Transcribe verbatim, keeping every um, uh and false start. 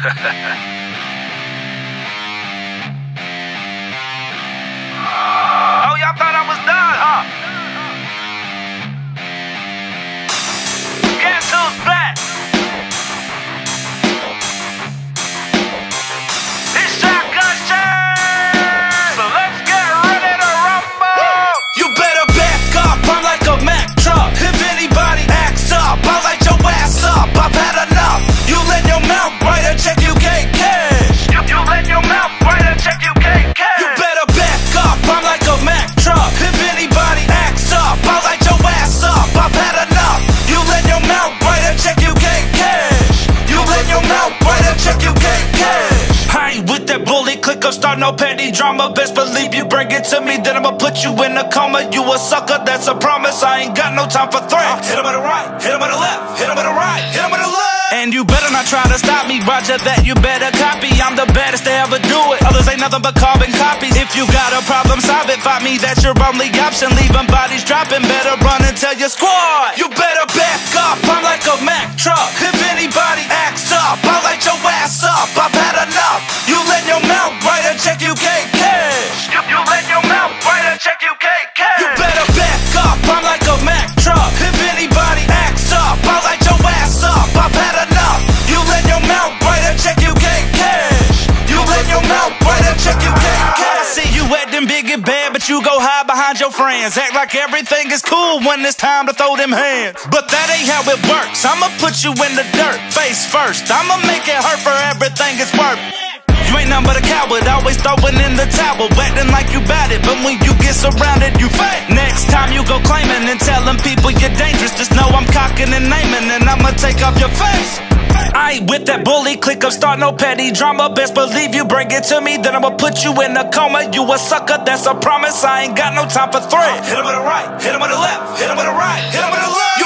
Oh, y'all thought I was done, huh? Guess who's back? It's shotgun shit. So let's get ready to rumble. You better back up, I'm like a Mack truck. If anybody acts up, I'll light your ass up. I've had enough. You let your mouth write a check, you can't cash. You, you let your mouth write a check, you can't cash. You better back up, I'm like a Mack truck. If anybody acts up, I'll light your ass up. I've had enough. You let your mouth write a check, you can't cash. You let your mouth write a check, you can't cash. I ain't with that bully, click up, start no petty drama. Best believe you bring it to me, then I'ma put you in a coma. You a sucker, that's a promise, I ain't got no time for threats. Hit him on the right, hit him on the left, hit him on the right, hit him on the left. And you better not try to stop me, roger that, you better copy. I'm the baddest to ever do it, others ain't nothing but carbon copies. If you got a problem, solve it, fight me, that's your only option. Leaving bodies dropping, better run and tell your squad. You better back up, I'm like a Mack truck. If anybody acts up, I'll light your ass up. I've had enough. You let your mouth write a check, you can't cash. You, you let your mouth write a check, you can't cash. You better back up, I'm like a Mack truck. If anybody acts up, I'll light your ass up. I've had enough. You let your mouth write a check, you can't cash. You let your mouth write a check, you can't cash. I see you acting big and bad, but you go hide behind your friends. Act like everything is cool when it's time to throw them hands. But that ain't how it works. I'ma put you in the dirt, face first. I'ma make it hurt for everything it's worth. You ain't nothing but a coward, always throwing in the towel, acting like you bout it, but when you get surrounded, you fake. Next time you go claiming and telling people you're dangerous, just know I'm cocking and naming, and I'ma take off your face. I ain't with that bully, click up, start no petty drama. Best believe you bring it to me, then I'ma put you in a coma. You a sucker, that's a promise, I ain't got no time for threats. Hit him on the right, hit him on the left, hit him on the right, hit him on the left. You